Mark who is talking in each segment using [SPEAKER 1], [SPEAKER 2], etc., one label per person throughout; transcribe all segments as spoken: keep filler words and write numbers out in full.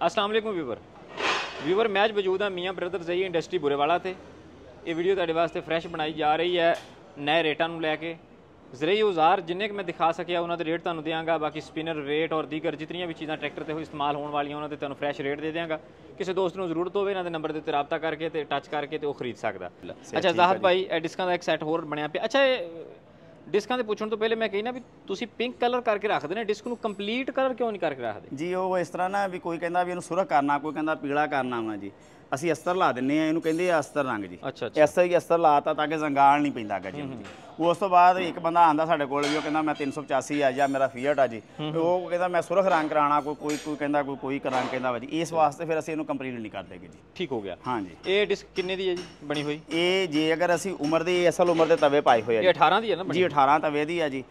[SPEAKER 1] अस्सलाम वालेकुम viewer viewer मैं अज मौजूद हाँ मियाँ ब्रदर्स जी इंडस्ट्री बुरेवाला ते ये वीडियो तुहाडे वास्ते फ्रैश बनाई जा रही है नए रेटां नूं लैके ज़रई औज़ार जिन्ने कि मैं दिखा सकिया उन्होंने रेट तुहानूं देंगा। बाकी स्पिनर रेट और दीगर जितनी भी चीज़ां ट्रैक्टर ते इस्तेमाल होने वाली उन्होंने तुहानूं फ्रैश रेट दे देंगा। किसी दोस्त नूं जरूरत होवे इन्हां दे नंबर दे उत्ते राबता करके ते टच करके ते वो खरीद सकदा। अच्छा ज़ाहद भाई डिस्कां दा एक सैट होर बनया पिया। अच्छा डिस्कां दे पुछण तो पहले मैं कहना भी तुसीं पिंक कलर करके रखदे ने डिस्क नूं कंप्लीट कलर क्यों नहीं करके रखदे
[SPEAKER 2] जी? वो इस तरह ना भी कोई कहंदा भी इहनूं सुरख करना, कोई कहंदा पीला करना वा जी। ਅਸੀਂ ਅਸਤਰ ਲਾ ਦਿੰਨੇ ਆ, ਇਹਨੂੰ ਕਹਿੰਦੇ ਆ ਅਸਤਰ ਰੰਗ ਜੀ।
[SPEAKER 1] ਅੱਛਾ ਅੱਛਾ
[SPEAKER 2] ਐਸਾ ਹੀ ਅਸਤਰ ਲਾਤਾ ਤਾਂ ਕਿ ਜ਼ੰਗਾਲ ਨਹੀਂ ਪੈਂਦਾ ਗਾ ਜੀ। ਉਸ ਤੋਂ ਬਾਅਦ ਇੱਕ ਬੰਦਾ ਆਂਦਾ ਸਾਡੇ ਕੋਲ ਵੀ ਉਹ ਕਹਿੰਦਾ ਮੈਂ ਤਿੰਨ ਸੌ ਪਚਾਸੀ ਆ ਜਾਂ ਮੇਰਾ ਫੀਅਟ ਆ ਜੀ, ਉਹ ਕਹਿੰਦਾ ਮੈਂ ਸੁਰਖ ਰੰਗ ਕਰਾਉਣਾ, ਕੋਈ ਕੋਈ ਕੋਈ ਕਹਿੰਦਾ ਕੋਈ ਕੋਈ ਰੰਗ ਕਹਿੰਦਾ ਵਾ ਜੀ। ਇਸ ਵਾਸਤੇ ਫਿਰ ਅਸੀਂ ਇਹਨੂੰ ਕੰਪਲੀਟ ਨਹੀਂ ਕਰਦੇ ਜੀ।
[SPEAKER 1] ਠੀਕ ਹੋ ਗਿਆ।
[SPEAKER 2] ਹਾਂਜੀ
[SPEAKER 1] ਇਹ ਡਿਸਕ ਕਿੰਨੇ ਦੀ ਹੈ ਜੀ ਬਣੀ ਹੋਈ?
[SPEAKER 2] ਇਹ ਜੇ ਅਗਰ ਅਸੀਂ ਉਮਰ ਦੀ ਅਸਲ ਉਮਰ ਦੇ ਤਵੇ ਪਾਏ ਹੋਏ ਆ
[SPEAKER 1] ਇਹ ਅਠਾਰਾਂ ਦੀ ਹੈ ਨਾ
[SPEAKER 2] ਜੀ? ਅਠਾਰਾਂ ਤਵੇ ਦੀ ਆ ਜੀ।